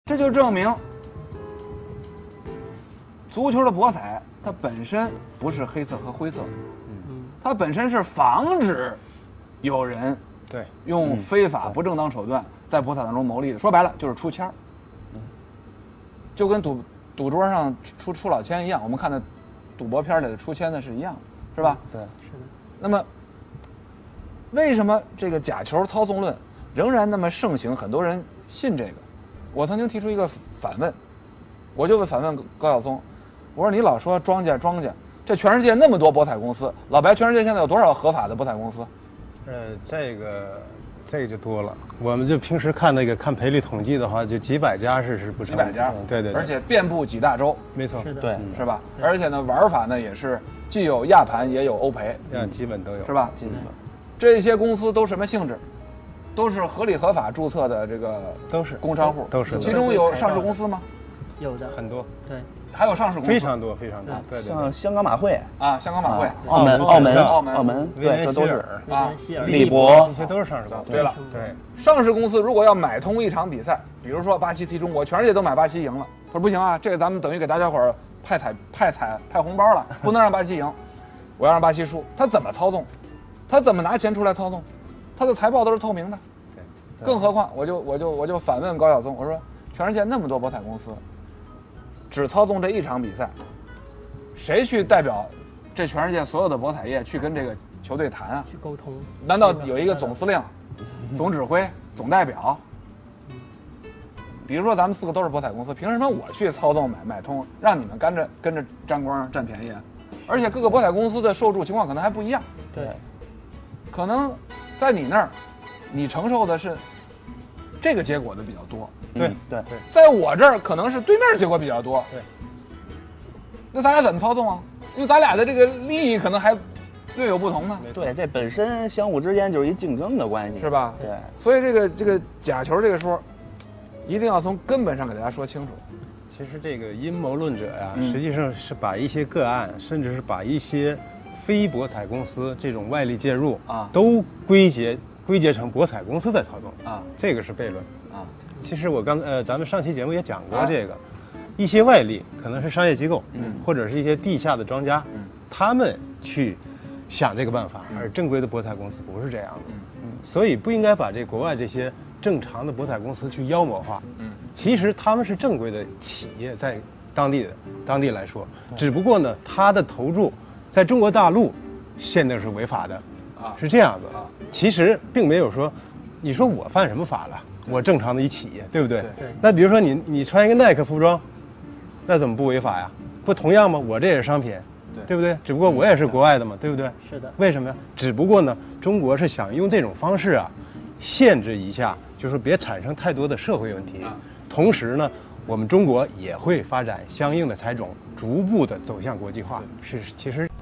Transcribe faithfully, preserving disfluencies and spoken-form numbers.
这就证明，足球的博彩它本身不是黑色和灰色，嗯，它本身是防止有人对用非法不正当手段在博彩当中牟利的。说白了就是出签儿，就跟赌赌桌上出出老千一样，我们看的赌博片里的出签的是一样的，是吧？ 对， 是的。 那么，为什么这个假球操纵论仍然那么盛行？很多人信这个。我曾经提出一个反问，我就问反问高晓松，我说你老说庄家庄家，这全世界那么多博彩公司，老白，全世界现在有多少合法的博彩公司？ 呃，这个这个就多了。我们就平时看那个看赔率统计的话，就几百家是是不几百家， 嗯、对对对， 而且遍布几大洲， 没错， 是的， 对， 是吧？而且呢，玩法呢也是既有亚盘也有欧赔， 嗯，基本都有， 是吧？ 基本。 这些公司都什么性质？都是合理合法注册的这个都是工商户， 都是。 其中有上市公司吗？ 有的， 很多。 对， 还有上市公司， 非常多非常多。对对。 像香港马会啊，香港马会， 澳门澳门澳门澳门，对，这都是啊， 利博， 这些都是上市公司。 对了， 对， 上市公司如果要买通一场比赛，比如说巴西踢中国，全世界都买巴西赢了，他说不行啊，这个咱们等于给大家伙儿派彩派彩派红包了，不能让巴西赢，我要让巴西输。他怎么操纵？他怎么拿钱出来操纵？他的财报都是透明的。更何况，我就我就我就反问高晓松，我说，全世界那么多博彩公司，只操纵这一场比赛，谁去代表这全世界所有的博彩业去跟这个球队谈啊？ 去沟通？ 难道有一个总司令、总指挥、总代表？比如说咱们四个都是博彩公司，凭什么我去操纵买买通，让你们跟着跟着沾光占便宜啊？而且各个博彩公司的受注情况可能还不一样， 对， 可能在你那儿。你承受的是这个结果的比较多， 对对对， 在我这儿可能是对面结果比较多， 对。 那咱俩怎么操纵啊？因为咱俩的这个利益可能还略有不同呢。 对，这本身相互之间就是一竞争的关系， 是吧？ 对。 所以这个这个假球这个说，一定要从根本上给大家说清楚。 其实这个阴谋论者呀、 嗯， 实际上是把一些个案，甚至是把一些非博彩公司这种外力介入啊， 都归结。归结成博彩公司在操纵啊， 这个是悖论啊。 其实我刚呃，咱们上期节目也讲过这个，啊、一些外力可能是商业机构，嗯，或者是一些地下的庄家，嗯，他们去想这个办法，而正规的博彩公司不是这样的，嗯嗯，所以不应该把这国外这些正常的博彩公司去妖魔化，嗯，其实他们是正规的企业，在当地的当地来说，只不过呢，他的投注在中国大陆现在是违法的，啊，是这样子。啊其实并没有说，你说我犯什么法了？我正常的一企业，对不对？ 对。 那比如说你你穿一个耐克服装，那怎么不违法呀？不同样吗？我这也是商品，对对不对？只不过我也是国外的嘛，对不对？ 是的。 为什么呀？只不过呢，中国是想用这种方式啊，限制一下，就是别产生太多的社会问题。同时呢，我们中国也会发展相应的财种，逐步的走向国际化。是，其实。